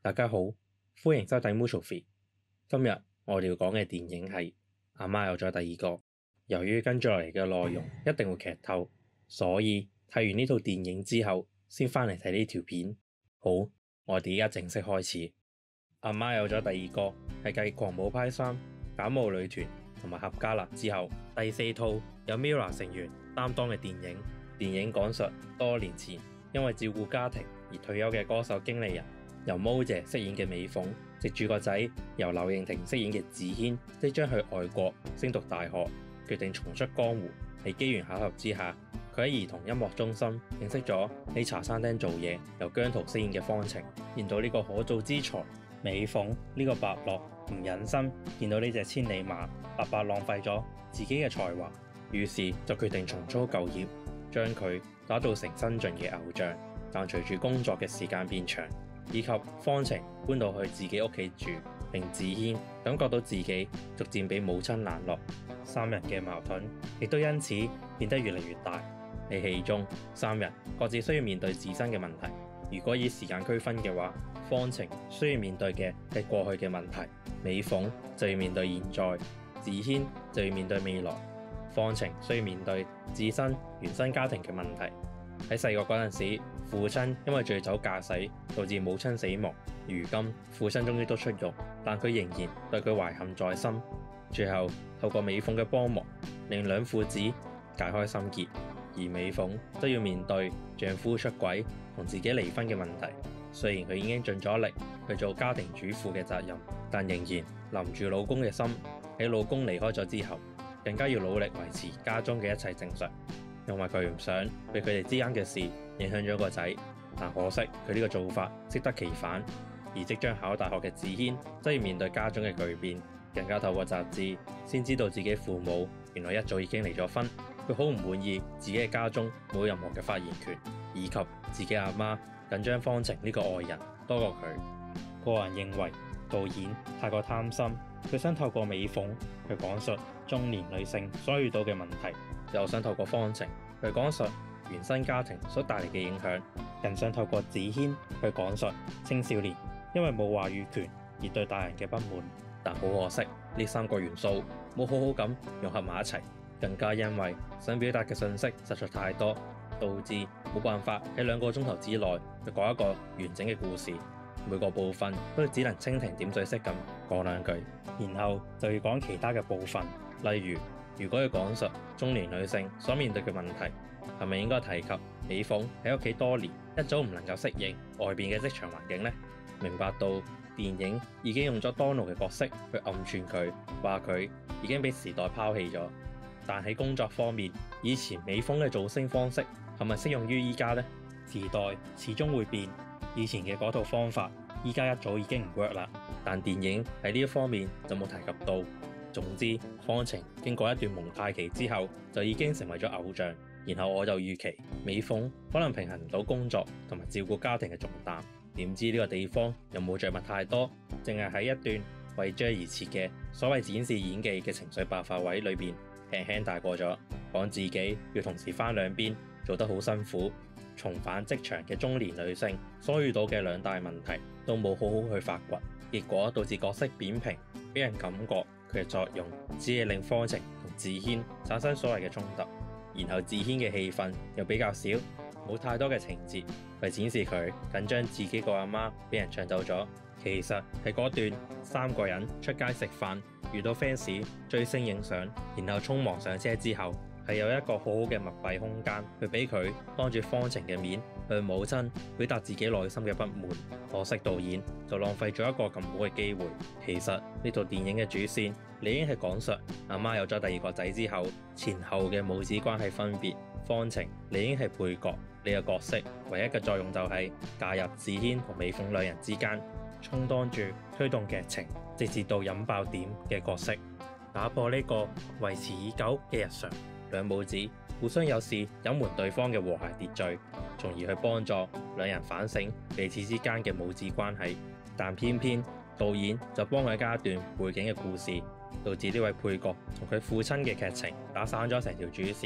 大家好，歡迎收睇 Movie。今日我哋要講嘅電影係阿媽有咗第二個。由於跟住落嚟嘅內容一定會劇透，所以睇完呢套電影之後先返嚟睇呢條片。好，我哋而家正式開始。阿媽有咗第二個係繼狂舞派3、假冒女團同埋闔家辣之後第4套有 MIRROR 成員擔當嘅電影。電影講述多年前因為照顧家庭而退休嘅歌手經理人，由毛姐飾演嘅美鳳，藉住個仔由柳應廷飾演嘅子軒即將去外國升讀大學，決定重出江湖。喺機緣巧合之下，佢喺兒童音樂中心認識咗喺茶餐廳做嘢由姜濤飾演嘅方晴。見到呢個可造之才，美鳳呢個伯樂唔忍心見到呢隻千里馬白白浪費咗自己嘅才華，於是就決定重操舊業，將佢打造成新晉嘅偶像。但隨住工作嘅時間變長，以及方晴搬到去自己屋企住，令子軒感覺到自己逐漸被母親冷落，三人嘅矛盾亦都因此變得越嚟越大。喺戲中，三人各自需要面對自身嘅問題。如果以時間區分嘅話，方晴需要面對嘅係過去嘅問題，美鳳就要面對現在，子軒就要面對未來。方晴需要面對自身原生家庭嘅問題。喺細個嗰陣時，父親因為醉酒駕駛導致母親死亡。如今父親終於都出獄，但佢仍然對佢懷恨在心。最後透過美鳳嘅幫忙，令兩父子解開心結。而美鳳都要面對丈夫出軌同自己離婚嘅問題。雖然佢已經盡咗力去做家庭主婦嘅責任，但仍然淋住老公嘅心。喺老公離開咗之後，更加要努力維持家中嘅一切正常。因為佢唔想被佢哋之間嘅事影響咗個仔，但可惜佢呢個做法適得其反。而即將考大學嘅子軒則要面對家中嘅巨變，更加透過雜誌先知道自己父母原來一早已經離咗婚。佢好唔滿意自己嘅家中冇任何嘅發言權，以及自己阿媽緊張方晴呢個外人多過佢。個人認為導演太過貪心，佢想透過美鳳去講述中年女性所遇到嘅問題，又想透過方晴去講述原生家庭所帶嚟嘅影響，更想透過子軒去講述青少年因為冇話語權而對大人嘅不滿。但好可惜，呢3個元素冇好好咁融合埋一齊，更加因為想表達嘅信息實在太多，導致冇辦法喺2個鐘頭之內去講一個完整嘅故事。每個部分都只能蜻蜓點水式咁講2句，然後就要講其他嘅部分。例如果要講述中年女性所面對嘅問題，係咪應該提及美鳳喺屋企多年，一早唔能夠適應外邊嘅職場環境呢？明白到電影已經用咗多怒嘅角色去暗串佢，話佢已經被時代拋棄咗。但喺工作方面，以前美鳳嘅造星方式係咪適用於依家呢？時代始終會變，以前嘅嗰套方法依家一早已經唔 work 啦。但電影喺呢一方面就冇提及到。總之，方晴經過一段蒙太奇之後，就已經成為咗偶像。然後我就預期美鳳可能平衡唔到工作同埋照顧家庭嘅重擔。點知呢個地方又冇着墨太多，淨係喺一段為 J 而設嘅所謂展示演技嘅情緒爆發位裏邊輕輕帶過咗，講自己要同時翻2邊，做得好辛苦。重返職場嘅中年女性所遇到嘅2大問題都冇好好去發掘，結果導致角色扁平，俾人感覺佢嘅作用只係令方晴同子軒產生所謂嘅衝突。然後子軒嘅戲份又比較少，冇太多嘅情節去展示佢緊張自己個阿媽俾人搶走咗。其實係嗰段3個人出街食飯，遇到 fans 追星影相，然後匆忙上車之後，係有一個好好嘅密閉空間去俾佢當住方晴嘅面向母親表達自己內心嘅不滿。可惜導演就浪費咗一個咁好嘅機會。其實呢套電影嘅主線理應係講述阿媽有咗第2個仔之後前後嘅母子關係分別。方晴理應係配角，呢個角色唯一嘅作用就係介入子軒同美鳳2人之間，充當住推動劇情直至到引爆點嘅角色，打破呢個維持已久嘅日常。兩母子互相有事隱瞞對方嘅和諧秩序，從而去幫助2人反省彼此之間嘅母子關係。但偏偏導演就幫佢加一段背景嘅故事，導致呢位配角同佢父親嘅劇情打散咗成條主線。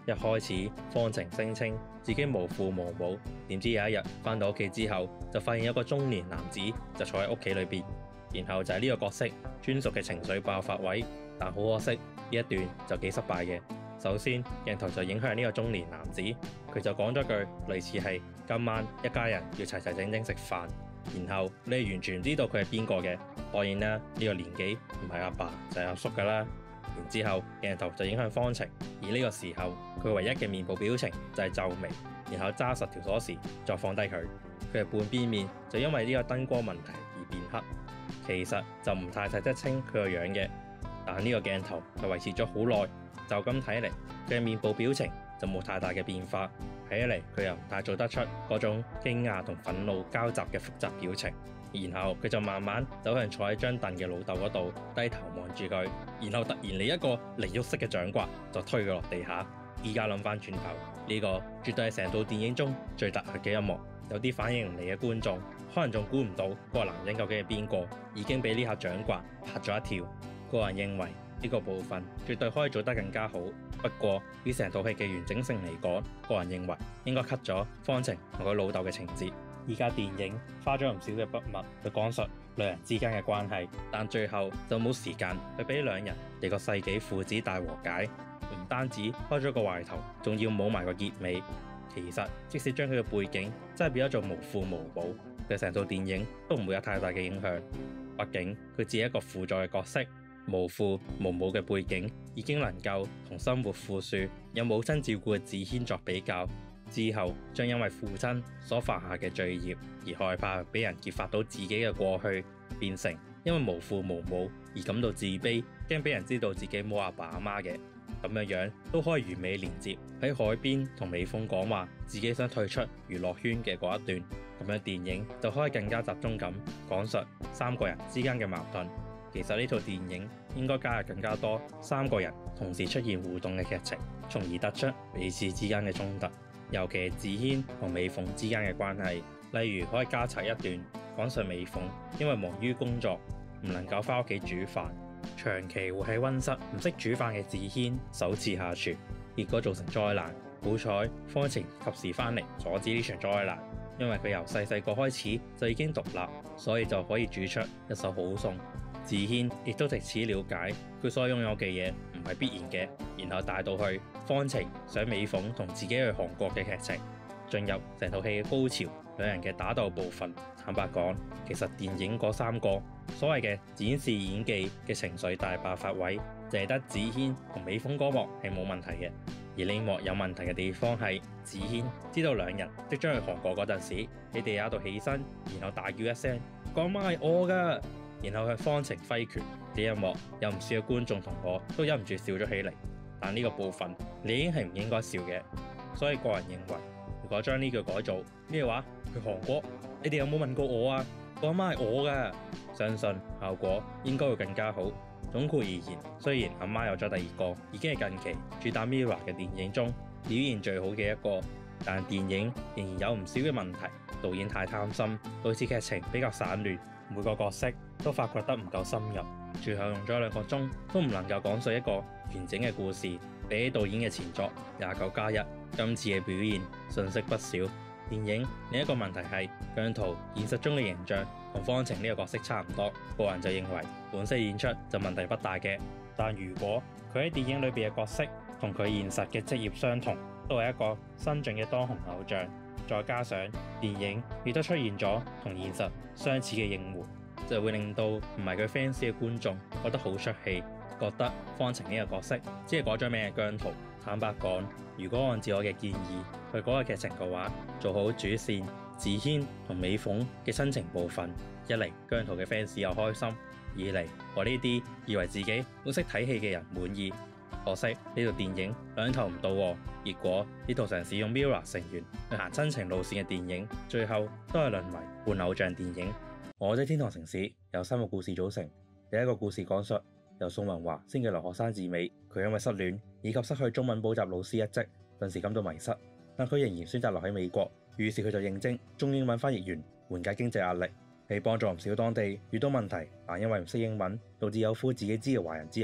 一開始方晴聲稱自己無父無母，點知有一日返到屋企之後，就發現有個中年男子就坐喺屋企裏邊，然後就係呢個角色專屬嘅情緒爆發位。但好可惜呢一段就幾失敗嘅。首先鏡頭就影向呢個中年男子，佢就講咗句類似係今晚一家人要齊齊整整食飯，然後你係完全唔知道佢係邊個嘅。當然啦，呢個年紀唔係阿爸就係阿叔噶啦。然之後鏡頭就影向方晴，而呢個時候佢唯一嘅面部表情就係皺眉，然後揸實條鎖匙再放低佢。佢嘅半邊面就因為呢個燈光問題而變黑，其實就唔太睇得清佢個樣嘅。但呢個鏡頭就維持咗好耐，就咁睇嚟佢嘅面部表情就冇太大嘅變化，睇起嚟佢又唔太做得出嗰種驚訝同憤怒交集嘅複雜表情。然後佢就慢慢走向坐喺張凳嘅老豆嗰度，低頭望住佢，然後突然嚟一個離喐式嘅掌摑就推佢落地下。依家諗翻轉頭，呢個絕對係成套電影中最特別嘅一幕。有啲反應唔嚟嘅觀眾可能仲估唔到嗰個男人究竟係邊個，已經俾呢下掌摑嚇咗一跳。個人認為呢個部分絕對可以做得更加好，不過以成套戲嘅完整性嚟講，個人認為應該 cut 咗方晴同佢老豆嘅情節。依家電影花咗唔少嘅筆墨去講述兩人之間嘅關係，但最後就冇時間去俾兩人嚟個世紀父子大和解。唔單止開咗個壞頭，仲要冇埋個結尾。其實即使將佢嘅背景真係變咗做無父無母，對成套電影都唔會有太大嘅影響。畢竟佢只係一個輔助嘅角色。無父無母嘅背景已經能夠同生活富庶有母親照顧嘅子軒作比較，之後將因為父親所犯下嘅罪孽而害怕俾人揭發到自己嘅過去，變成因為無父無母而感到自卑，驚俾人知道自己冇阿爸阿媽嘅。咁樣都可以完美連接喺海邊同美鳳講話自己想退出娛樂圈嘅嗰一段，咁樣電影就可以更加集中咁講述三個人之間嘅矛盾。其實呢套電影應該加入更加多三個人同時出現互動嘅劇情，從而突出彼此之間嘅衝突，尤其係子軒同美鳳之間嘅關係。例如可以加插一段講述美鳳因為忙於工作唔能夠返屋企煮飯，長期活喺溫室唔識煮飯嘅子軒首次下廚，結果造成災難。好彩方晴及時返嚟阻止呢場災難，因為佢由細個開始就已經獨立，所以就可以煮出一手好餸。子軒亦都藉此了解佢所擁有嘅嘢唔係必然嘅，然後帶到去方晴想美鳳同自己去韓國嘅劇情，進入成套戲嘅高潮，兩人嘅打鬥部分。坦白講，其實電影嗰三個所謂嘅展示演技嘅情緒大爆發位，淨係得子軒同美鳳嗰幕係冇問題嘅。而呢幕有問題嘅地方係子軒知道兩人即將去韓國嗰陣時，喺地下度起身，然後大叫一聲：嗰媽係我㗎！然後向方晴揮拳。呢一幕有唔少嘅觀眾同我都忍唔住笑咗起嚟。但呢個部分你已經係唔應該笑嘅，所以個人認為，如果將呢句改做咩話去韓國，你哋有冇問過我啊？個阿媽係我㗎，相信效果應該會更加好。總括而言，雖然阿媽有咗第二個，已經係近期主打 MIRROR 嘅電影中表現最好嘅一個，但電影仍然有唔少嘅問題。導演太貪心，導致劇情比較散亂，每個角色都發掘得唔夠深入，最後用咗2個鐘都唔能夠講述一個完整嘅故事。比起導演嘅前作《29+1》，今次嘅表現遜色不少。電影另一個問題係姜濤現實中嘅形象同方晴呢個角色差唔多，個人就認為本色演出就問題不大嘅。但如果佢喺電影裏邊嘅角色同佢現實嘅職業相同，都係一個新晉嘅當紅偶像，再加上電影亦都出現咗同現實相似嘅應援，就會令到唔係佢 fans 嘅觀眾覺得好出戲，覺得方晴呢個角色只係改咗名嘅姜濤。坦白講，如果按照我嘅建議去改個劇情嘅話，做好主線子軒同美鳳嘅親情部分，一嚟姜濤嘅 fans 又開心，二嚟我呢啲以為自己好識睇戲嘅人滿意。可惜呢套電影兩頭唔到喎，結果呢套嘗試用 MIRROR 成員去行親情路線嘅電影，最後都係淪為半偶像電影。我的天堂城市由3個故事組成，第一個故事講述由宋文華升嘅留學生志美，佢因為失戀以及失去中文補習老師一職，頓時感到迷失，但佢仍然選擇留喺美國，於是佢就應徵中英文翻譯員，緩解經濟壓力。喺幫助唔少當地遇到問題但因為唔識英文導致有苦自己知嘅華人之後，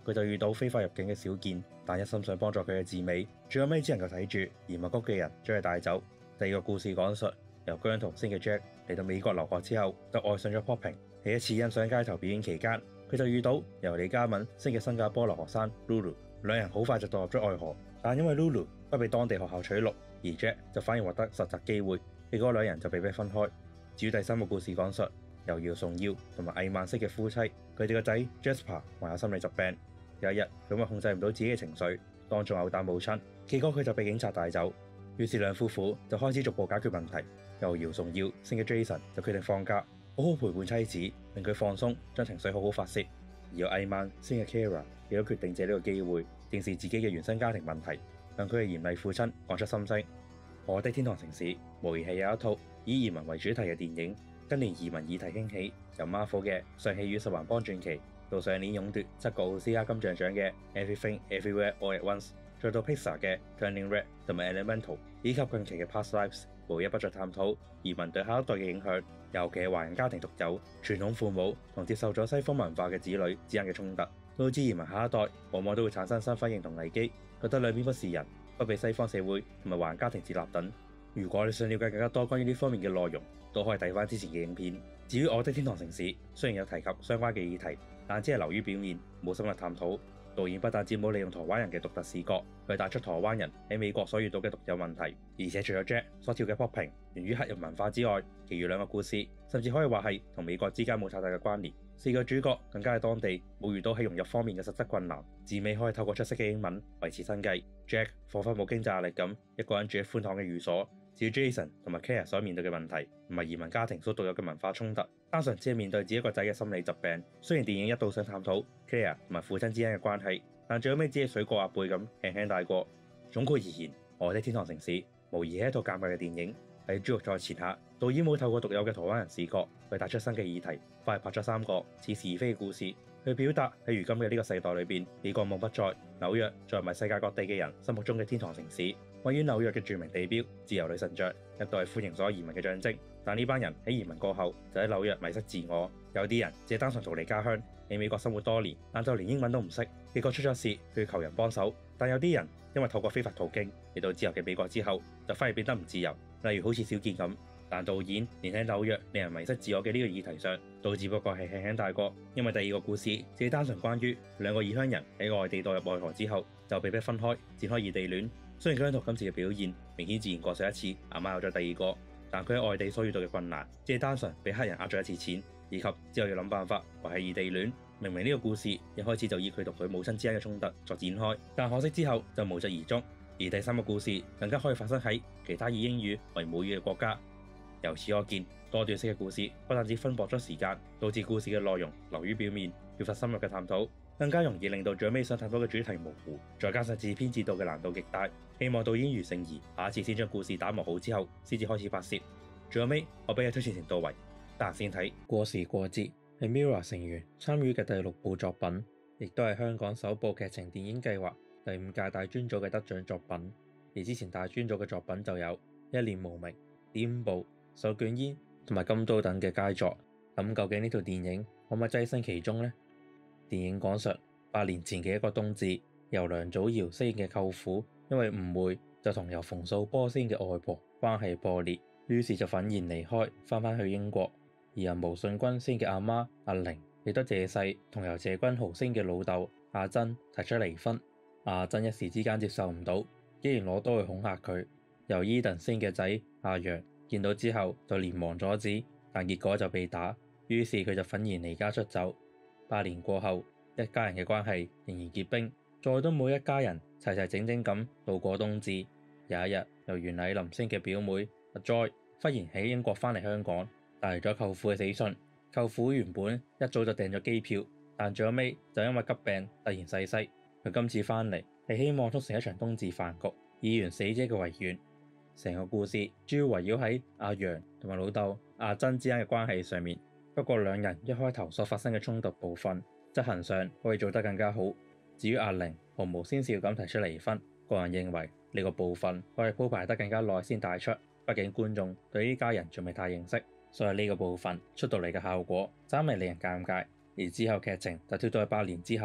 佢就遇到非法入境嘅小健，但一心想幫助佢嘅志美，最後尾只能夠睇住移民局嘅人將佢帶走。第二個故事講述由居安同星嘅 Jack 嚟到美國留學之後，就愛上咗 Popping。喺一次欣賞街頭表演期間，佢就遇到由李嘉敏星嘅新加坡留學生 Lulu， 兩人好快就墮入咗愛河。但因為 Lulu 不被當地學校取錄，而 Jack 就反而獲得實習機會，結果兩人就被迫分開。至於第三個故事講述由姚崇耀同埋魏曼式嘅夫妻，佢哋個仔 Jasper 患有心理疾病。有一日，佢因為控制唔到自己嘅情緒，當眾毆打母親，結果佢就被警察帶走。於是兩夫婦就開始逐步解決問題。由姚崇耀星嘅 Jason 就決定放假，好好陪伴妻子，令佢放鬆，將情緒好好發泄。而由魏曼星嘅 Kara 亦都決定借呢個機會正視自己嘅原生家庭問題，向佢嘅嚴厲父親講出心聲。我的天堂城市無疑係有一套以移民為主題嘅電影。近年移民議題興起，由 Marvel 嘅上戲與十環幫傳奇，到上年勇奪7個奧斯卡金像獎嘅 Everything Everywhere All at Once， 再到 Pixar 嘅 Turning Red 同埋 Elemental， 以及近期嘅 Past Lives， 無一不在探討移民對下一代嘅影響，尤其係華人家庭獨有傳統父母同接受咗西方文化嘅子女之間嘅衝突，導致移民下一代往往都會產生身份認同危機，覺得兩邊不是人，不被西方社會同埋華人家庭接納等。如果你想了解更加多關於呢方面嘅內容，都可以睇翻之前嘅影片。至於我的天堂城市，雖然有提及相關嘅議題，但只係流於表面，冇深入探討。導演不但只冇利用台灣人嘅獨特視角去帶出台灣人喺美國所遇到嘅獨有問題，而且除咗 Jack 所跳嘅 Popping 源於黑人文化之外，其餘兩個故事甚至可以話係同美國之間冇太大嘅關聯。四個主角更加係當地冇遇到喺融入方面嘅實質困難，至尾可以透過出色嘅英文維持生計。Jack 彷彿冇經濟壓力咁，一個人住喺寬敞嘅寓所。至於 Jason 同埋 Claire 所面對嘅問題，唔係移民家庭所獨有嘅文化衝突，單純只係面對自己一個仔嘅心理疾病。雖然電影一度想探討 Claire 同埋父親之間嘅關係，但最後尾只係水過鴨背咁輕輕帶過。總括而言，我的天堂城市無疑係一套尷尬嘅電影。喺珠玉在前下，導演冇透過獨有嘅台灣人視角去帶出新嘅議題，反而拍咗3個似是而非嘅故事，去表達喺如今嘅呢個世代裏邊，美國夢不在，紐約再唔係世界各地嘅人心目中嘅天堂城市。位於紐約嘅著名地標自由女神像，一度係歡迎所有移民嘅象徵。但呢班人喺移民過後，就喺紐約迷失自我。有啲人只係單純逃離家鄉，喺美國生活多年，但就連英文都唔識，結果出咗事，佢要求人幫手。但有啲人因為透過非法途徑嚟到自由嘅美國之後，就反而變得唔自由，例如好似小健咁。但導演連喺紐約令人迷失自我嘅呢個議題上，都只不過係輕輕帶過，因為第二個故事只係單純關於兩個異鄉人喺外地墮入愛河之後，就被迫分開，展開異地戀。雖然姜濤今次嘅表現明顯自然過上一次，阿媽有咗第二個，但佢喺外地所遇到嘅困難，只係單純俾黑人呃咗一次錢，以及之後要諗辦法維繫異地戀。明明呢個故事一開始就以佢同佢母親之間嘅衝突作展開，但可惜之後就無疾而終。而第三個故事更加可以發生喺其他以英語為母語嘅國家。由此可見，多段式嘅故事不但只分薄咗時間，導致故事嘅內容流於表面，缺乏深入嘅探討，更加容易令到最尾想探討嘅主題模糊，再加上自編自導嘅難度極大。希望導演余誠怡下一次先將故事打磨好之後，先至開始拍攝。最後尾，我俾嘅推薦程度為得閒先睇。過時過節係 MIRROR 成員參與嘅第6部作品，亦都係香港首部劇情電影計劃第5屆大專組嘅得獎作品。而之前大專組嘅作品就有一念無明、點步、手捲煙同埋金刀等嘅佳作。咁究竟呢套電影可唔可以躋身其中呢？電影講述8年前嘅一個冬至，由梁祖堯飾演嘅舅父因為誤會，就同由馮素波飾演嘅外婆關係破裂，於是就憤然離開，返去英國。而由毛舜筠飾演嘅阿媽阿玲，亦都借勢同由謝君豪飾演嘅老豆阿珍提出離婚。阿珍一時之間接受唔到，竟然攞刀去恐嚇佢。由伊頓飾演嘅仔阿陽見到之後就連忙阻止，但結果就被打，於是佢就憤然離家出走。8年過後，一家人嘅關係仍然結冰，再都冇一家人齊齊整整咁度過冬至。有一日，由袁澧林飾演嘅表妹阿 Joy 忽然喺英國返嚟香港，帶嚟咗舅父嘅死訊。舅父原本一早就訂咗機票，但最後尾就因為急病突然逝世。佢今次返嚟係希望促成一場冬至飯局，以圓死者嘅遺願。成個故事主要圍繞喺阿陽同埋老豆阿珍之間嘅關係上面。不過兩人一開頭所發生嘅衝突部分，執行上可以做得更加好。至於阿玲毫無先兆咁提出離婚，個人認為呢個部分可以鋪排得更加耐先帶出，畢竟觀眾對呢家人仲未太認識，所以呢個部分出到嚟嘅效果，真係令人尷尬。而之後劇情就跳到去8年之後，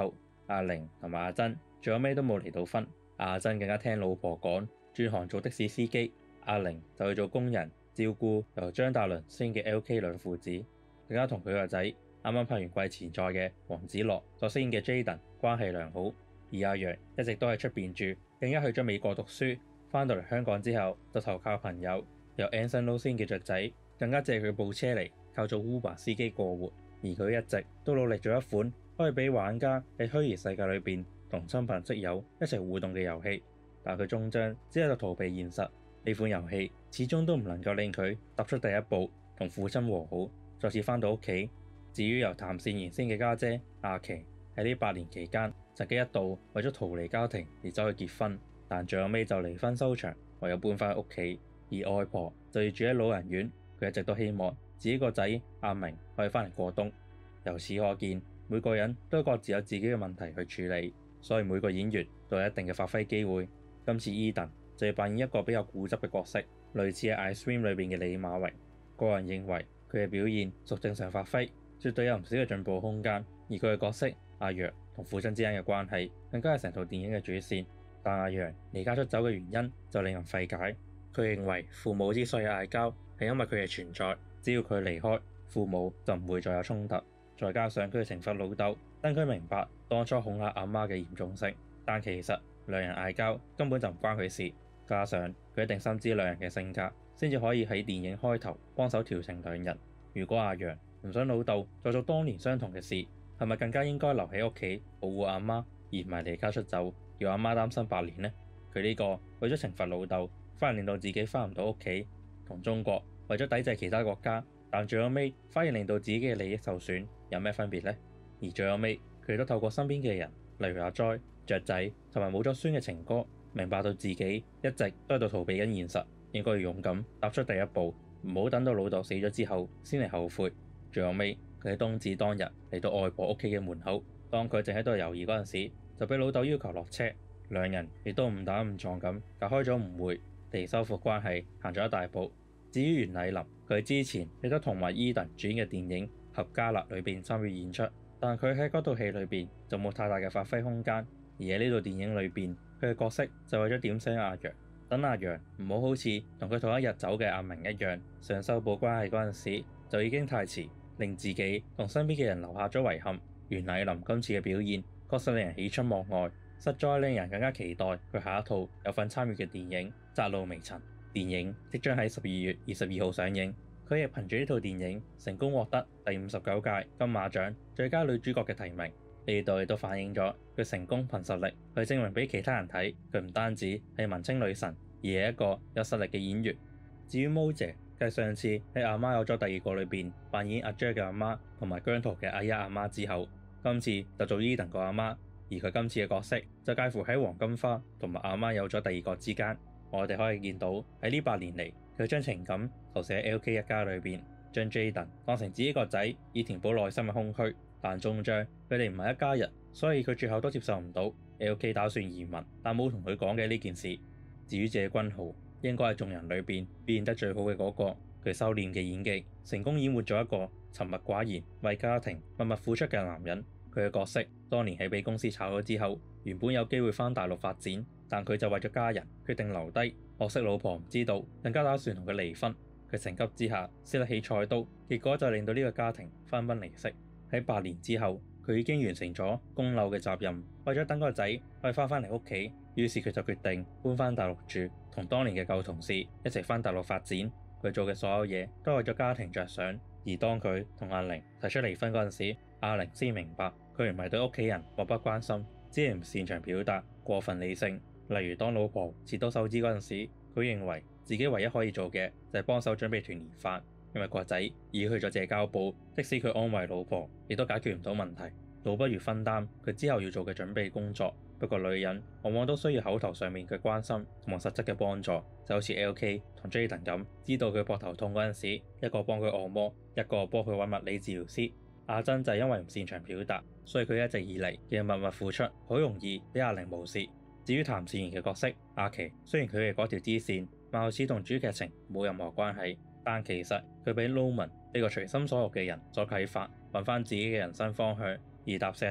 阿玲同埋阿珍最後尾都冇離到婚。阿珍更加聽老婆講，轉行做的士司機，阿玲就去做工人，照顧由張大倫飾演嘅 LK 兩父子，更加同佢個仔啱啱拍完季前賽嘅黃子樂所飾演嘅 Jaden 關係良好。而阿楊一直都喺出邊住，更加去咗美國讀書，翻到嚟香港之後就投靠朋友，由 Anson Lo 飾演嘅雀仔更加借佢部車嚟靠做 Uber 司機過活。而佢一直都努力做一款可以俾玩家喺虛擬世界裏邊同親朋戚友一齊互動嘅遊戲，但佢終將只係逃避現實。呢款遊戲始終都唔能夠令佢踏出第一步，同父親和好，再次翻到屋企。至於由譚善言飾演嘅家姐阿琪，喺呢8年期間曾經一度為咗逃離家庭而走去結婚，但最後尾就離婚收場，唯有搬翻屋企。而外婆就要住喺老人院，佢一直都希望自己個仔阿明可以翻嚟過冬。由此可見，每個人都各自有自己嘅問題去處理，所以每個演員都有一定嘅發揮機會。今次 Eden 就要扮演一個比較固執嘅角色，類似喺 I Swim 裏邊嘅李馬榮。個人認為佢嘅表現屬正常發揮，絕對有唔少嘅進步空間。而佢嘅角色阿楊同父親之間嘅關係，更加係成套電影嘅主線。但阿楊離家出走嘅原因就令人費解。佢認為父母之所以嗌交，係因為佢嘅存在，只要佢離開，父母就唔會再有衝突。再加上佢懲罰老豆，等佢明白當初恐嚇阿媽嘅嚴重性。但其實兩人嗌交根本就唔關佢事。加上佢一定深知兩人嘅性格，先至可以喺電影開頭幫手調停兩人。如果阿楊唔想老豆再做當年相同嘅事，係咪更加應該留喺屋企保護阿媽，而唔係離家出走，要阿媽擔心8年呢？佢呢個為咗懲罰老豆，反而令到自己翻唔到屋企，同中國為咗抵制其他國家，但最後尾反而令到自己嘅利益受損，有咩分別呢？而最後尾佢亦都透過身邊嘅人，例如阿 Joy、雀仔同埋冇咗孫嘅情歌，明白到自己一直都喺度逃避緊現實，應該要勇敢踏出第一步，唔好等到老豆死咗之後先嚟後悔。最後尾佢喺冬至當日嚟到外婆屋企嘅門口，當佢正喺度猶豫嗰陣時，就俾老豆要求落車，兩人亦都誤打誤撞咁解開咗誤會，地修復關係行咗一大步。至於袁澧林，佢之前亦都同埋 Eden 主演嘅電影《合家辣》裏邊參與演出，但佢喺嗰套戲裏邊就冇太大嘅發揮空間。而喺呢套電影裏邊，佢嘅角色就為咗點醒阿楊，等阿楊唔好好似同佢同一日走嘅阿明一樣，想修補關係嗰陣時就已經太遲，令自己同身邊嘅人留下咗遺憾。袁澧林今次嘅表現確實令人喜出望外，實在令人更加期待佢下一套有份參與嘅電影《窄路微塵》。電影即將喺12月22號上映，佢亦憑住呢套電影成功獲得第59屆金馬獎最佳女主角嘅提名。呢度亦都反映咗佢成功憑實力去證明俾其他人睇，佢唔單止係文青女神，而係一個有實力嘅演員。至於毛姐，繼上次喺《阿媽有咗第二個》裏邊扮演阿 Jack 嘅阿媽同埋姜濤嘅阿一阿媽之後，今次就做 Eden 個阿媽，而佢今次嘅角色就介乎喺黃金花同埋阿媽有咗第二個之間。我哋可以見到喺呢8年嚟，佢將情感投射喺 LK 一家裏邊，將 Jaden 當成自己個仔，以填補內心嘅空虛。但終將佢哋唔係一家人，所以佢最後都接受唔到 LK 打算移民，但冇同佢講嘅呢件事。至於謝君豪，應該係眾人裏邊表現得最好嘅嗰個，佢收斂嘅演技，成功演活咗一個沉默寡言、為家庭默默付出嘅男人。佢嘅角色當年喺被公司炒咗之後，原本有機會返大陸發展，但佢就為咗家人決定留低。可惜老婆唔知道，更加打算同佢離婚。佢情急之下撕得起菜刀，結果就令到呢個家庭分崩離析。喺8年之後，佢已經完成咗供樓嘅責任，為咗等個仔可以翻返嚟屋企，於是佢就決定搬返大陸住，同當年嘅舊同事一齊返大陸發展。佢做嘅所有嘢都係為咗家庭着想。而當佢同阿玲提出離婚嗰陣時，阿玲先明白佢唔係對屋企人漠不關心，只係唔擅長表達，過分理性。例如當老婆切到手指嗰陣時，佢認為自己唯一可以做嘅就係幫手準備團年飯，因為個仔已去咗社交部，即使佢安慰老婆，亦都解決唔到問題，倒不如分擔佢之後要做嘅準備工作。不過女人往往都需要口頭上面嘅關心同埋實質嘅幫助，就好似 LK 同 Jaden 咁，知道佢膊頭痛嗰陣時，一個幫佢按摩，一個幫佢揾物理治療師。阿珍就係因為唔擅長表達，所以佢一直以嚟嘅默默付出，好容易俾阿玲無視。至於譚善言嘅角色阿琪，雖然佢嘅嗰條支線貌似同主劇情冇任何關係，但其實佢俾 Loman 呢個隨心所欲嘅人所啟發，揾翻自己嘅人生方向，而踏石頭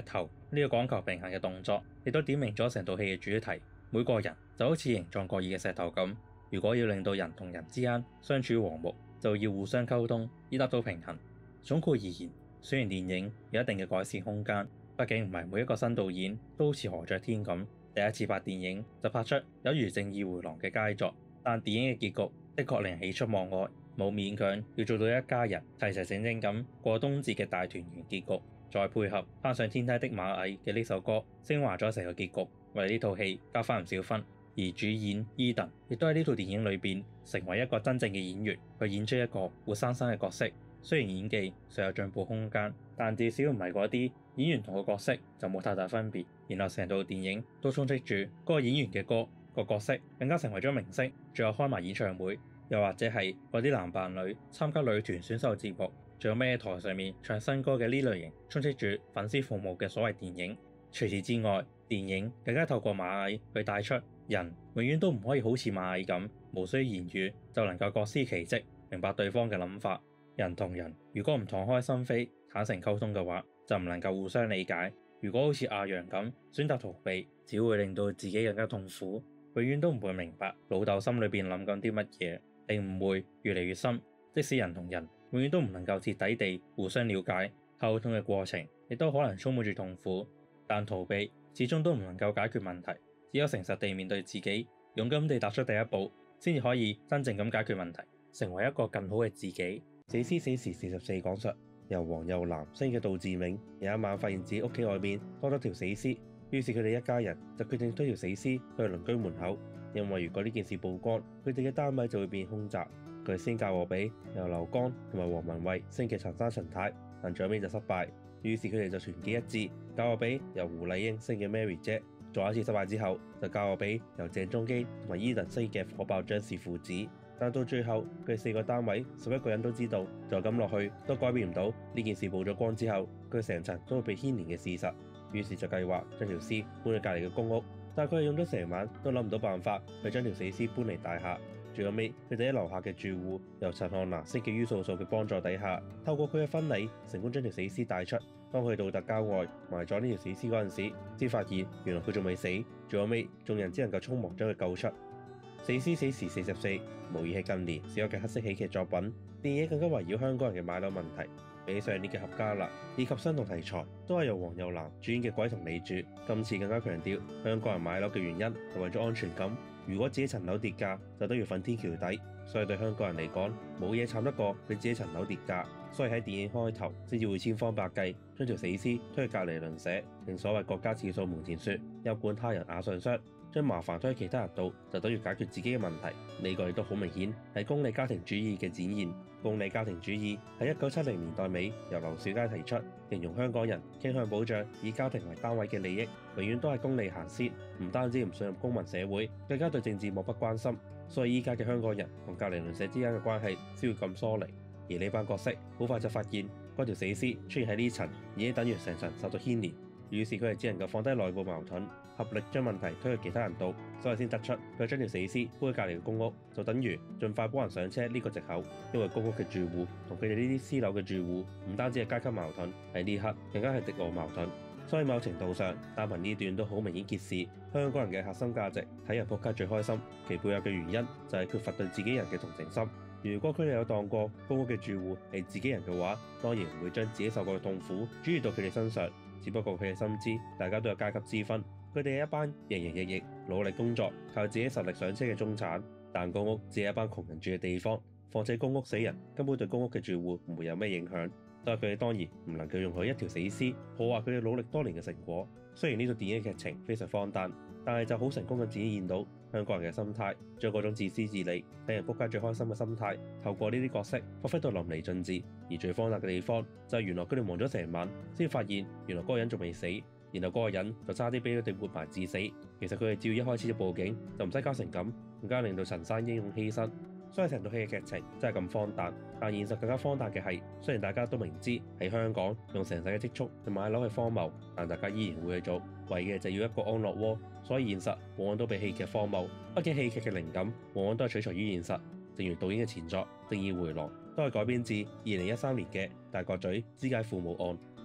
呢個講求平衡嘅動作，亦都點明咗成套戲嘅主題。每個人就好似形狀各異嘅石頭咁，如果要令到人同人之間相處和睦，就要互相溝通，以達到平衡。總括而言，雖然電影有一定嘅改善空間，畢竟唔係每一個新導演都好似何爵天咁，第一次拍電影就拍出有如《正義迴廊》嘅佳作。但電影嘅結局的確令人喜出望外，冇勉強要做到一家人齊齊整整咁過冬節嘅大團圓結局，再配合攀上天梯的螞蟻嘅呢首歌，昇華咗成個結局，為呢套戲加翻唔少分。而主演伊頓亦都喺呢套電影裏邊成為一個真正嘅演員，去演出一個活生生嘅角色。雖然演技尚有進步空間，但至少唔係嗰啲演員同個角色就冇太大分別，然後成套電影都充斥住嗰個演員嘅歌，個角色更加成為咗明星，仲有開埋演唱會，又或者係嗰啲男扮女參加女團選秀節目，仲有咩台上面唱新歌嘅呢類型，充斥住粉絲服務嘅所謂電影。除此之外，電影更加透過螞蟻去帶出人永遠都唔可以好似螞蟻咁，無需言語就能夠各司其職，明白對方嘅諗法。人同人如果唔敞開心扉、坦誠溝通嘅話，就唔能夠互相理解。如果好似阿陽咁選擇逃避，只會令到自己更加痛苦，永遠都唔會明白老豆心裏邊諗緊啲乜嘢，令誤會越嚟越深。即使人同人永遠都唔能夠徹底地互相了解，溝通嘅過程亦都可能充滿住痛苦，但逃避始終都唔能夠解決問題。只有誠實地面對自己，勇敢地踏出第一步，先至可以真正咁解決問題，成為一個更好嘅自己。死屍死時44講述，由黃又南飾演嘅杜志銘有一晚發現自己屋企外面多咗條死屍，於是佢哋一家人就決定推條死屍去鄰居門口，因為如果呢件事曝光，佢哋嘅單位就會變凶宅。佢先嫁禍俾由劉剛同埋黃文蔚飾演嘅陳生陳太，但最尾就失敗，於是佢哋就團結一致，嫁禍俾由胡麗英飾演嘅 Mary 姐。再一次失敗之後，就嫁禍俾由鄭中基同埋伊頓飾演嘅火爆張氏父子。但到最後，佢哋4個單位11個人都知道，就咁落去都改變唔到呢件事曝咗光之後，佢成層都會被牽連嘅事實。於是就計劃將條屍搬去隔離嘅公屋，但係佢哋用咗成晚都諗唔到辦法去將條死屍搬離大廈。最後尾，佢哋喺樓下嘅住戶由陳漢娜飾演于素素嘅幫助底下，透過佢嘅婚禮成功將條死屍帶出。當佢到達郊外埋咗呢條死屍嗰陣時，先發現原來佢仲未死。最後尾，眾人只能夠匆忙將佢救出。死屍死時44，無疑係近年少有嘅黑色喜劇作品。電影更加圍繞香港人嘅買樓問題，比起上年嘅合家樂以及相同題材，都係由黃又南主演嘅《鬼同你住》。今次更加強調香港人買樓嘅原因係為咗安全感。如果自己層樓跌價，就都要瞓天橋底。所以對香港人嚟講，冇嘢慘得過俾自己層樓跌價。所以喺電影開頭先至會千方百計將條死屍推去隔離鄰舍。正所謂國家自掃門前雪，休管他人瓦上霜。將麻煩推喺其他人度，就等於解決自己嘅問題。呢個亦都好明顯係功利家庭主義嘅展現。功利家庭主義喺1970年代尾由劉兆佳提出，形容香港人傾向保障以家庭為單位嘅利益，永遠都係功利行先。唔單止唔信任公民社會，更加對政治漠不關心。所以依家嘅香港人同隔離鄰舍之間嘅關係先會咁疏離。而呢班角色好快就發現嗰條死屍出現喺呢層，已經等於成層受到牽連。於是佢哋只能夠放低內部矛盾，合力將問題推去其他人度，所以先得出佢將條死屍搬去隔離嘅公屋，就等於盡快幫人上車呢個藉口。因為公屋嘅住戶同佢哋呢啲私樓嘅住戶唔單止係階級矛盾，喺呢刻更加係敵我矛盾。所以某程度上，單憑呢段都好明顯揭示香港人嘅核心價值：睇人仆街最開心。其背後嘅原因就係缺乏對自己人嘅同情心。如果佢哋有當過公屋嘅住戶係自己人嘅話，當然唔會將自己受過嘅痛苦轉移到佢哋身上。只不過佢哋深知大家都有階級之分，佢哋係一班營營役役努力工作靠自己實力上車嘅中產，但公屋只係一班窮人住嘅地方。況且公屋死人根本對公屋嘅住戶唔會有咩影響，所以佢哋當然唔能夠容許一條死屍破壞佢哋努力多年嘅成果。雖然呢套電影劇情非常荒誕，但係就好成功咁展現到香港人嘅心態，將嗰種自私自利、睇人仆街最開心嘅心態，透過呢啲角色發揮到淋漓盡致。而最荒誕嘅地方就係原來佢哋忙咗成晚，先發現原來嗰個人仲未死，然後嗰個人就差啲俾佢哋活埋致死。其實佢哋只要一開始就報警，就唔使搞成咁，更加令到陳生英勇犧牲。所以成套戲嘅劇情真係咁荒誕，但現實更加荒誕嘅係，雖然大家都明知喺香港用成世嘅積蓄去買樓係荒謬，但大家依然會去做，為嘅就要一個安樂窩。所以現實往往都比戲劇荒謬，畢竟戲劇嘅靈感往往都係取材於現實。正如導演嘅前作《正義迴廊》都係改編自2013年嘅大角咀肢解父母案。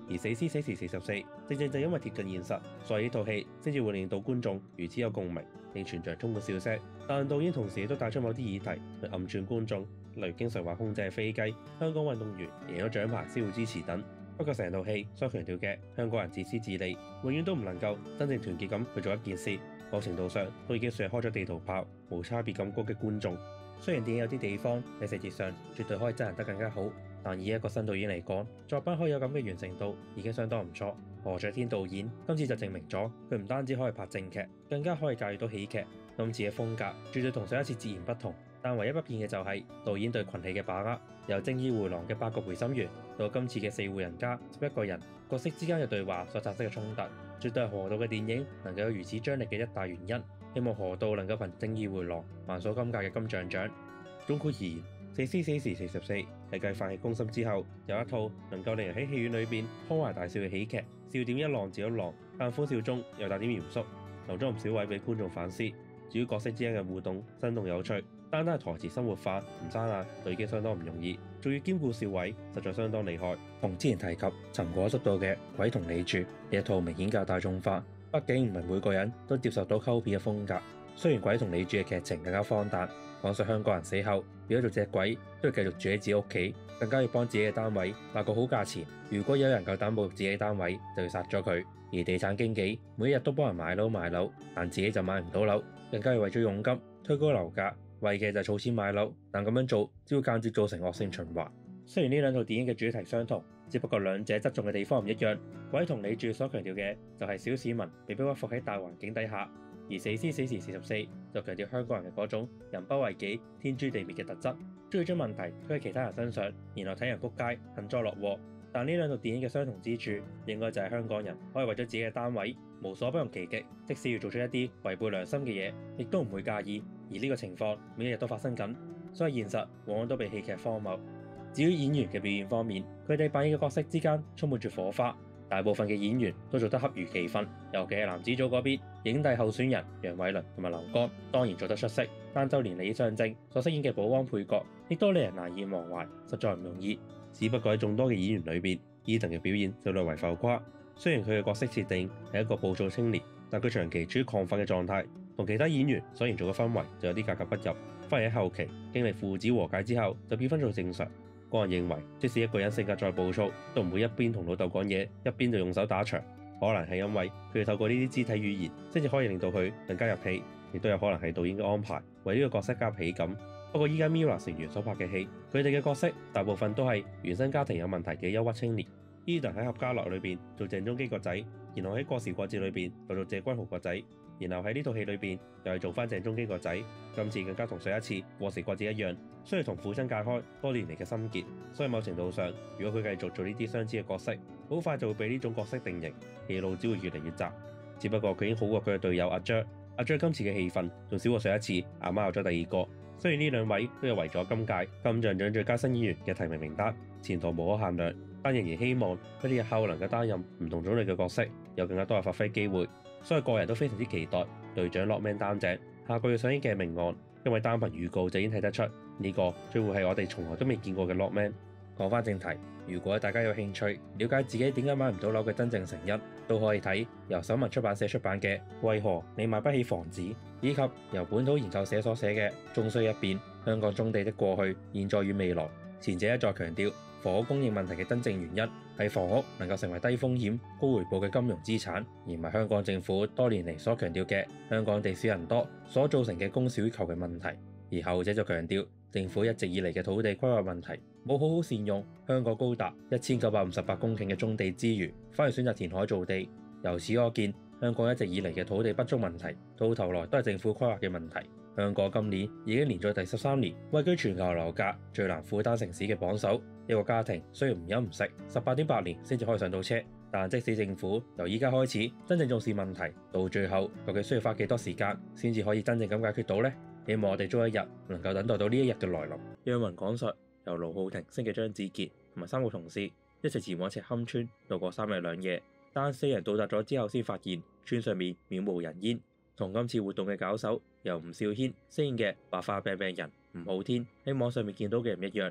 而死屍死時44正正就因為貼近現實，所以呢套戲先至會令到觀眾如此有共鳴，令全場充滿笑聲。但導演同時亦都帶出某啲議題去暗串觀眾，例如經常話空姐係飛雞、香港運動員贏咗獎牌先會支持等。不過成套戲所強調嘅香港人自私自利，永遠都唔能夠真正團結咁去做一件事，某程度上都已經算係開咗地圖炮，無差別咁攻擊觀眾。雖然電影有啲地方喺細節上絕對可以執行得更加好，但以一個新導演嚟講，作品可以有咁嘅完成度已經相當唔錯。何爵天導演今次就證明咗，佢唔單止可以拍正劇，更加可以駕馭到喜劇。今次嘅風格絕對同上一次截然不同，但唯一不變嘅就係導演對群戲嘅把握。由正義迴廊嘅8個陪審員到今次嘅4戶人家11個人，角色之間嘅對話所產生嘅衝突，絕對係何導嘅電影能夠有如此張力嘅一大原因。希望何導能夠憑正義迴廊橫掃今屆嘅金像獎。總括而言，死屍死時44係繼《飯戲攻心》之後有一套能夠令人喺戲院裏邊開懷大笑嘅喜劇，笑點一浪接一浪，但歡笑中又帶點嚴肅，留咗唔少位俾觀眾反思。至於角色之間嘅互動生動有趣，單單係台詞生活化唔生硬就已經相當唔容易，仲要兼顧笑位，實在相當厲害。同之前提及陳果執導嘅《鬼同你住》呢一套明顯較大眾化，畢竟唔係每個人都接受到溝片嘅風格。雖然《鬼同你住》嘅劇情更加荒誕，講述香港人死後變咗做隻鬼，都要繼續住喺自己屋企，更加要幫自己嘅單位鬧個好價錢。如果有人夠膽侮辱自己嘅單位，就要殺咗佢。而地產經紀每一日都幫人買樓賣樓，但自己就買唔到樓，更加要為咗佣金推高樓價，為嘅就係儲錢買樓。但咁樣做只會間接造成惡性循環。雖然呢兩套電影嘅主題相同，只不過兩者側重嘅地方唔一樣。《鬼同你住》所強調嘅就係小市民被迫屈服喺大環境底下，而死屍死時44就強調香港人嘅嗰種人不為己、天誅地滅嘅特質，中意將問題推喺其他人身上，然後睇人仆街、幸災樂禍。但呢兩套電影嘅相同之處，應該就係香港人可以為咗自己嘅單位無所不用其極，即使要做出一啲違背良心嘅嘢，亦都唔會介意。而呢個情況每一日都發生緊，所以現實往往都被戲劇荒謬。至於演員嘅表現方面，佢哋扮演嘅角色之間充滿住火花，大部分嘅演員都做得恰如其分，尤其係男子組嗰邊，影帝候選人楊偉倫同埋劉江當然做得出色，但就連李尚正所飾演嘅保安配角，亦都令人難以忘懷，實在唔容易。只不過喺眾多嘅演員裏邊，Edan 嘅表現就略為浮誇。雖然佢嘅角色設定係一個暴躁青年，但佢長期處於亢奮嘅狀態，同其他演員所營造嘅氛圍就有啲格格不入。反而喺後期經歷父子和解之後，就變翻做正常。個人認為，即使一個人性格再暴躁，都唔會一邊同老豆講嘢，一邊就用手打牆。可能係因為佢哋透過呢啲肢體語言，先至可以令到佢更加入戲，亦都有可能係導演嘅安排，為呢個角色加喜感。不過依家 MIRROR 成員所拍嘅戲，佢哋嘅角色大部分都係原生家庭有問題嘅憂鬱青年。Edan 喺《合家樂》裏邊做鄭中基個仔，然後喺《過時過節》裏邊就做謝君豪個仔，然後喺呢套戲裏邊又係做翻鄭中基個仔。今次更加同上一次《過時過節》一樣，需要同父親解開多年嚟嘅心結。所以某程度上，如果佢繼續做呢啲相似嘅角色，好快就會被呢種角色定型，戲路只會越嚟越窄。只不過佢已經好過佢嘅隊友阿 Jer， 阿 Jer 今次嘅戲份仲少過上一次，阿媽有咗第二個。雖然呢兩位都有為咗今屆金像獎最佳新演員嘅提名名單，前途無可限量，但仍然希望佢哋日後能夠擔任唔同種類嘅角色，有更加多嘅發揮機會。所以個人都非常之期待隊長 Lockman 擔正下個月上映嘅《命案》，因為單憑預告就已經睇得出呢個將會係我哋從來都未見過嘅 Lockman。講翻正題，如果大家有興趣了解自己點解買唔到樓嘅真正成因，都可以睇由手文出版社出版嘅《為何你買不起房子》，以及由本土研究社所寫嘅《終須一變：香港棕地的過去、現在與未來》。前者一再強調房屋供應問題嘅真正原因係房屋能夠成為低風險、高回報嘅金融資產，而唔係香港政府多年嚟所強調嘅香港地少人多所造成嘅供小求嘅問題。而後者就強調政府一直以嚟嘅土地規劃問題冇好好善用香港高達1958公頃嘅棕地之餘，反而選擇填海造地。由此可見，香港一直以嚟嘅土地不足問題，到頭來都係政府規劃嘅問題。香港今年已經連續第13年位居全球樓價最難負擔城市嘅榜首。一個家庭雖然唔飲唔食18.8年先至可以上到車，但即使政府由依家開始真正重視問題，到最後究竟需要花幾多時間先至可以真正咁解決到呢？希望我哋終一日能夠等待到呢一日嘅來臨。讓雲講述由盧浩庭飾嘅張子傑同埋3個同事一齊前往赤坎村度過3日2夜，但4人到達咗之後先發現村上面渺無人煙。同今次活動嘅搞手由吳兆軒飾演嘅白化病人吳浩天喺網上面見到嘅唔一樣。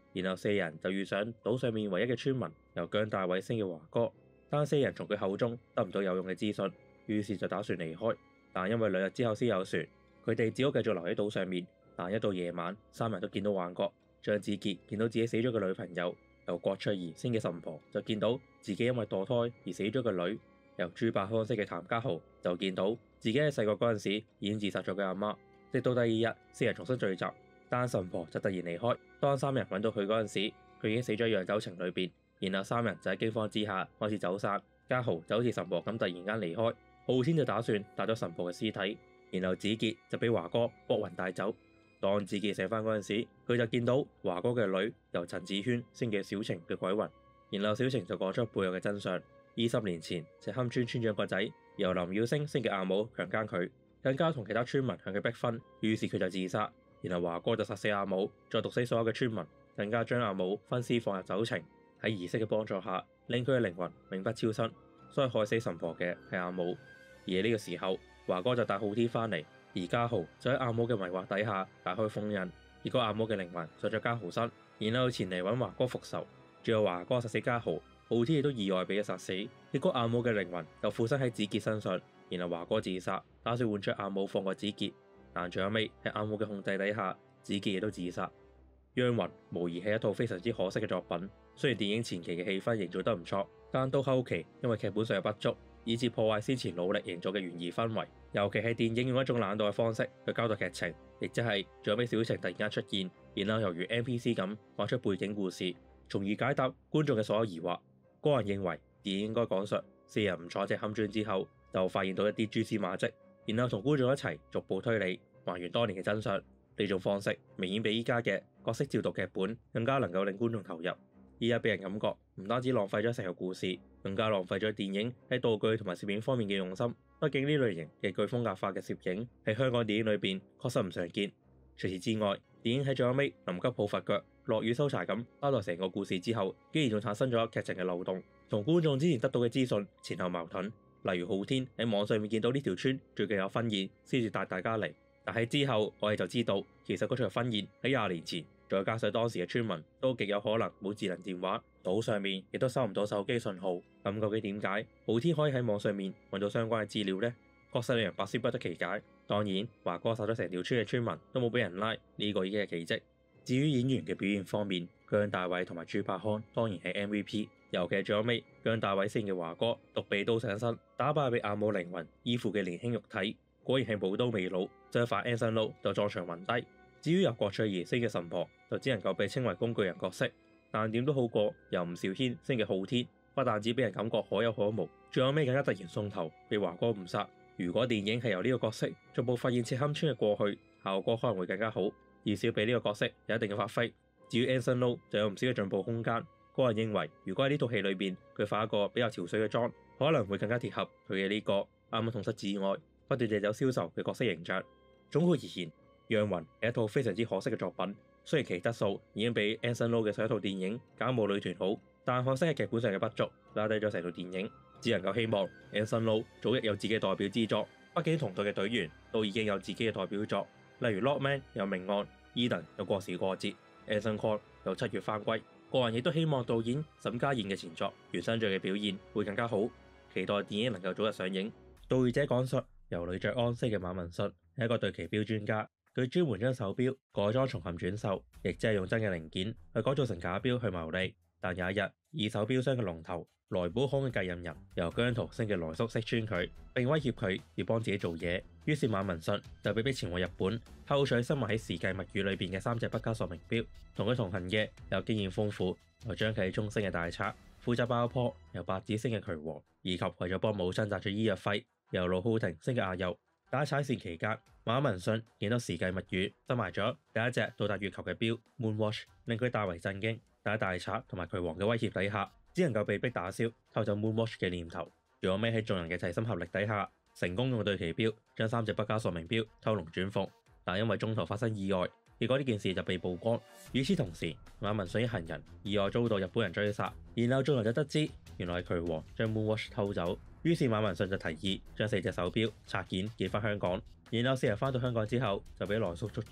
然後4人就遇上島上面唯一嘅村民由姜大衛星嘅華哥，但4人從佢口中得唔到有用嘅資訊，於是就打算離開，但因為2日之後先有船，佢哋只好繼續留喺島上面。但一到夜晚，3人都見到幻覺。張子傑見到自己死咗嘅女朋友，由郭翠兒星嘅神婆就見到自己因為墮胎而死咗嘅女，由朱百康識嘅譚家豪就見到自己喺細個嗰陣時已經自殺咗佢阿媽。直到第2日，4人重新聚集，但神婆就突然離開。當3人揾到佢嗰陣時，佢已經死咗喺釀酒埕裏邊。然後3人就喺驚慌之下開始走散。家豪就好似神婆咁突然間離開，浩天就打算帶咗神婆嘅屍體，然後子傑就俾華哥搏暈帶走。當子傑醒返嗰陣時，佢就見到華哥嘅女由陳子軒星嘅小晴嘅鬼魂，然後小晴就講出背後嘅真相。20年前石坎村村長個仔由林耀星星嘅阿母強姦佢，更加同其他村民向佢逼婚，於是佢就自殺。然後華哥就殺死阿母，再毒死所有嘅村民，更加將阿母分屍放入酒埕，喺儀式嘅幫助下令佢嘅靈魂永不超生。所以害死神婆嘅係阿母。而喺呢個時候，華哥就帶浩天返嚟。而家豪就喺阿母嘅迷惑底下解開封印，結果阿母嘅靈魂上咗家豪身，然後前嚟揾華哥復仇。最後華哥殺死家豪，浩天亦都意外俾佢殺死。結果阿母嘅靈魂又附身喺子傑身上，然後華哥自殺，打算換出阿母放過子傑，但最後尾喺阿母嘅控制底下，子傑亦都自殺。央魂無疑係一套非常之可惜嘅作品，雖然電影前期嘅氣氛營造得唔錯，但到後期因為劇本上有不足，以致破壞先前努力營造嘅懸疑氛圍。尤其係電影用一種懶惰嘅方式去交代劇情，亦即係最後尾小晴突然間出現，然後猶如 NPC 咁講出背景故事，從而解答觀眾嘅所有疑惑。個人認為電影應該講述4人唔坐石坎村之後，就發現到一啲蛛絲馬跡，然後同觀眾一齊逐步推理，還原當年嘅真相。呢種方式明顯比依家嘅角色照讀劇本更加能夠令觀眾投入。依家俾人感覺唔單止浪費咗成個故事，更加浪費咗電影喺道具同埋攝影方面嘅用心。畢竟呢類型嘅具風格化嘅攝影喺香港電影裏邊確實唔常見。除此之外，電影喺最後尾臨急抱佛腳、落雨收柴咁交代成個故事之後，竟然仲產生咗劇情嘅漏洞，同觀眾之前得到嘅資訊前後矛盾。例如浩天喺網上面見到呢條村最近有婚宴，先至帶大家嚟，但係之後我哋就知道其實嗰場婚宴喺20年前。再加上當時嘅村民都極有可能冇智能電話，島上面亦都收唔到手機信號。咁究竟點解浩天可以喺網上面揾到相關嘅資料呢？確實令人百思不得其解。當然，華哥殺咗成條村嘅村民都冇俾人拉，呢個已經係奇蹟。至於演員嘅表現方面，姜大衛同埋朱柏康當然係 MVP， 尤其係最後尾姜大衛飾演嘅華哥獨臂刀上身，打敗被阿母靈魂依附嘅年輕肉體，果然係寶刀未老。相反 Anson Lo 就當場暈低。至於由郭翠兒飾嘅神婆，就只能夠被稱為工具人角色，但點都好過由吳兆軒飾嘅浩天，不但只俾人感覺可有可無，最後尾更加突然送頭，被華哥誤殺。如果電影係由呢個角色逐步發現赤坎村嘅過去，效果可能會更加好。而少俾呢個角色有一定嘅發揮。至於 Anson Lo 就有唔少嘅進步空間。個人認為，如果喺呢套戲裏邊佢化一個比較潮水嘅妝，可能會更加貼合佢嘅呢個啱啱痛失摯愛、不斷借酒消愁嘅角色形象。總括而言，《釀魂》係一套非常之可惜嘅作品，雖然其質素已經比 Anson Lo 嘅上一套電影《假冒女團》好，但可惜係劇本上嘅不足，拉低咗成套電影。只能夠希望 Anson Lo 早日有自己嘅代表之作，畢竟同隊嘅隊員都已經有自己嘅代表作，例如 Lockman 有命案，Eden 有過時過節，Anson Kong 有7月返歸。個人亦都希望導演沈家燕嘅前作《原生罪》嘅表現會更加好，期待電影能夠早日上映。導演者講述由呂爵安飾嘅馬文信係一個對旗錶專家。佢專門將手錶改裝重含轉售，亦即係用真嘅零件去改造成假錶去牟利。但有一日，以手錶商嘅龍頭來寶行嘅繼任人由姜濤飾嘅來叔識穿佢，並威脅佢要幫自己做嘢。於是馬文信就被迫前往日本，偷取深埋喺時計物語裏邊嘅3隻畢加索名錶。同佢同行嘅有經驗豐富由張繼聰飾嘅大賊，負責爆破由白子飾嘅渠王，以及為咗幫母親賺取醫藥費由盧浩庭飾嘅阿佑。打踩線期間，馬文信見到時計物語收埋咗第一隻到達月球嘅錶 Moonwatch， 令佢大為震驚。但喺大賊同埋渠王嘅威脅底下，只能夠被迫打消偷走 Moonwatch 嘅念頭。最後尾喺眾人嘅齊心合力底下，成功用對旗錶將3隻畢加索名錶偷龍轉鳳。但因為中途發生意外，結果呢件事就被曝光。與此同時，馬文信一行人意外遭到日本人追殺，然後眾人就得知原來係渠王將 Moonwatch 偷走。於是馬文信就提議將4隻手錶拆件寄返香港，然後4人返到香港之後就俾來叔捉住。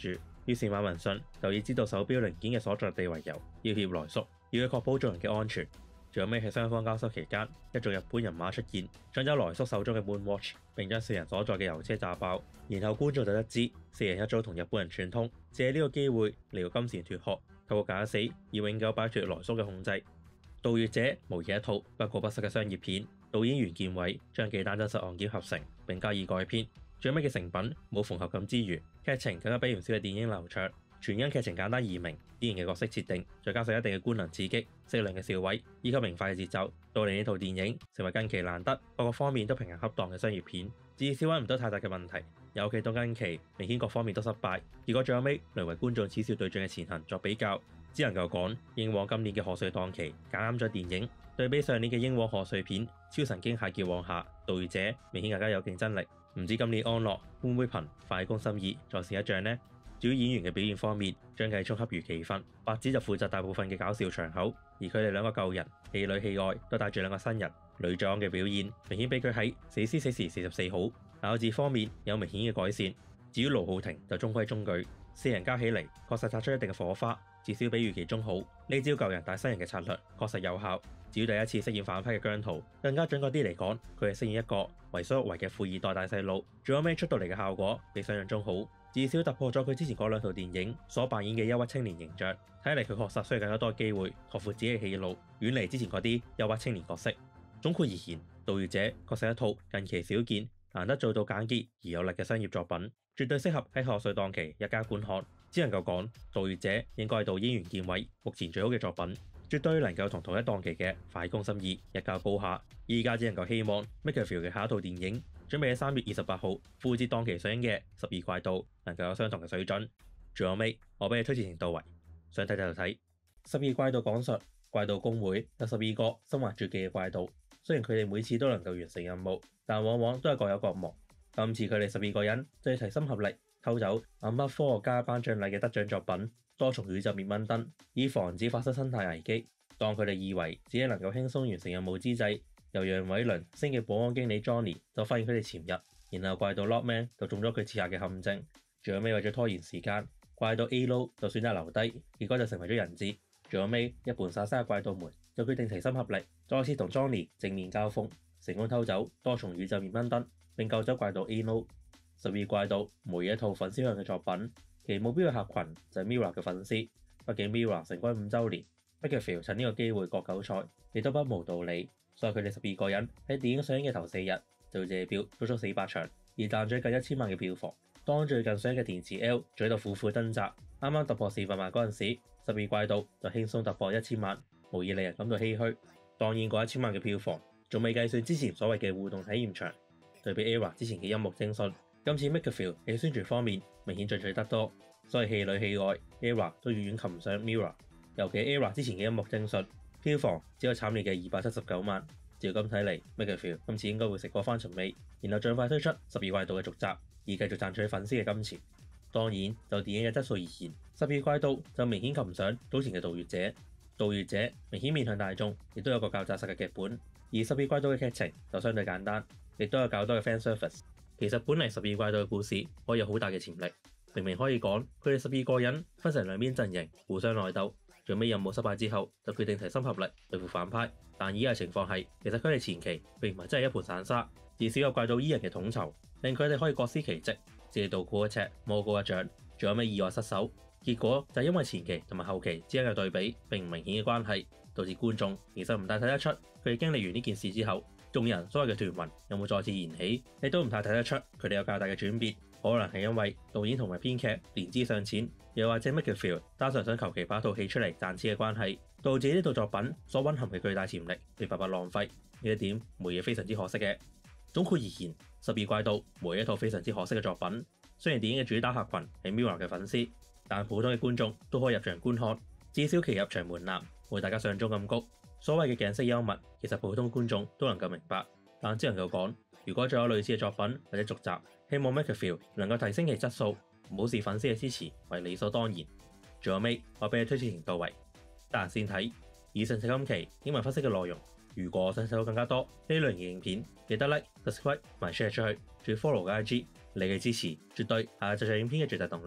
於是馬文遜就以知道手錶零件嘅所在地為由，要挾萊叔，要佢確保眾人嘅安全。最後尾喺雙方交手期間，一眾日本人馬出現，搶走萊叔手中嘅 Moon Watch，並將四人所在嘅油車炸爆。然後觀眾就得知四人一早同日本人串通，借呢個機會嚟到金錢脫殼，透過假死以永久擺脫萊叔嘅控制。盜月者無疑一套不過不失嘅商業片，導演袁健偉將幾單真實案件合成並加以改編。最尾嘅成品冇縫合感之餘，劇情更加比唔少嘅電影流暢。全因劇情簡單易明，典型嘅角色設定，再加上一定嘅官能刺激、適量嘅笑位以及明快嘅節奏，導令呢套電影成為近期難得各個方面都平衡恰當嘅商業片。至少揾唔到太大嘅問題，尤其到近期明顯各方面都失敗，結果最後尾淪為觀眾恥笑對象嘅前行作比較，只能夠講英皇今年嘅賀歲檔期揀啱咗電影，對比上年嘅英皇賀歲片《超神經械劫王下》《盜月者》明顯更加有競爭力。唔知今年安樂會唔會憑《快攻心意》再試一仗呢？至於演員嘅表現方面，張繼聰恰如其分，白只就負責大部分嘅搞笑場口，而佢哋兩個舊人戲裏戲外都帶住兩個新人。呂爵安嘅表現明顯比佢喺《死屍死時44》好，咬字方面有明顯嘅改善。至於盧浩庭就中規中矩，四人加起嚟確實擦出一定嘅火花，至少比預期中好。呢招舊人帶新人嘅策略確實有效。至於第一次飾演反派嘅姜濤，更加準確啲嚟講，佢係飾演一個為所欲為嘅富二代大細路，最後尾出到嚟嘅效果比想象中好。至少突破咗佢之前嗰兩套電影所扮演嘅憂鬱青年形象，睇嚟佢確實需要更加多嘅機會拓闊自己嘅戲路，遠離之前嗰啲憂鬱青年角色。總括而言，《盜月者》確實一套近期少見、難得做到簡潔而有力嘅商業作品，絕對適合喺賀歲檔期一家觀看。只能夠講，《盜月者》應該係導演袁健偉目前最好嘅作品，絕對能夠同同一檔期嘅《快攻心意》一較高下。依家只能夠希望 MakerVille 嘅下一套電影，準備喺3月28號復節檔期上映嘅《十二怪盜》能夠有相同嘅水準。最後尾，我俾你推薦程度為想睇就睇。《十二怪盜》講述怪盜公會有12個身懷絕技嘅怪盜，雖然佢哋每次都能夠完成任務，但往往都係各有各忙。今次佢哋12個人就要齊心合力偷走暗黑科學家頒獎禮嘅得獎作品多重宇宙滅蚊燈，以防止發生生態危機。當佢哋以為自己能夠輕鬆完成任務之際，由楊偉倫升嘅保安經理 Johnny 就發現佢哋潛入，然後怪盜 Lockman 就中咗佢設下嘅陷阱。最後尾為咗拖延時間，怪盜 A-Lo 就選擇留低，結果就成為咗人質。最後尾一盤散沙嘅怪盜們就決定齊心合力，再次同 Johnny 正面交鋒，成功偷走多重宇宙滅蚊燈，並救走怪盜 A-Lo。十二怪盜每一套粉絲向嘅作品，其目標嘅客群就係 MIRROR 嘅粉絲。畢竟 MIRROR 成軍5週年，MakerVille 趁呢個機會割韭菜，亦都不無道理。所以佢哋12個人喺電影上映嘅頭4日就借票足足400場，而賺咗近1000萬嘅票房。當最近上映嘅電池 L 仲喺度苦苦掙扎，啱啱突破400萬嗰陣時，十二怪盜就輕鬆突破1000萬，無疑令人感到唏噓。當然嗰1000萬嘅票房仲未計算之前所謂嘅互動體驗場。對比 ERROR 之前嘅音樂徵訊，今次 MakerVille 喺宣傳方面明顯進取得多，所以戲裏戲外 ERROR 都遠遠及唔上 MIRROR。尤其 ERROR 之前嘅音樂徵訊，票房只有慘烈嘅279萬。照咁睇嚟 MakerVille 今次應該會食過翻尋味，然後盡快推出十二怪盜嘅續集，以繼續賺取粉絲嘅金錢。當然，就電影嘅質素而言，十二怪盜就明顯及唔上早前嘅盜月者。盜月者明顯面向大眾，亦都有個較紮實嘅劇本，而十二怪盜嘅劇情就相對簡單，亦都有較多嘅 fan service。其實本嚟十二怪盜嘅故事可以有好大嘅潛力，明明可以講佢哋12個人分成兩邊陣營互相內鬥，最尾任務失敗之後就決定齊心合力對付反派。但以下情況係，其實佢哋前期並唔係真係一盤散沙，至少有怪盜伊人嘅統籌，令佢哋可以各司其職，借刀沽一尺，魔高一丈。最後尾意外失手，結果就係因為前期同埋後期之間嘅對比並唔明顯嘅關係，導致觀眾其實唔太睇得出佢哋經歷完呢件事之後，眾人所謂嘅團魂有冇再次燃起，亦都唔太睇得出佢哋有較大嘅轉變。可能係因為導演同埋編劇年資尚淺，又或者 MakerVille 單純想求其拍套戲出嚟賺錢嘅關係，導致呢套作品所蘊含嘅巨大潛力被白白浪費。呢一點無疑非常之可惜嘅。總括而言，十二怪盜無疑一套非常之可惜嘅作品。雖然電影嘅主打客群係 MIRROR 嘅粉絲，但普通嘅觀眾都可以入場觀看，至少其入場門檻冇大家想象中咁高。所謂嘅鏡色幽默，其實普通觀眾都能夠明白。但只能夠講，如果再有類似嘅作品或者續集，希望 MakerVille 能夠提升其質素，唔好視粉絲嘅支持為理所當然。最後尾，我俾你推薦程度為得閒先睇。以上係今期英文分析嘅內容。如果想睇到更加多呢類型嘅影片，記得 like、subscribe 同埋 share 出去，仲要 follow 個 IG。你嘅支持絕對係製作影片嘅最大動力。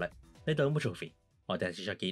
呢度係 Movie，我哋下次再見。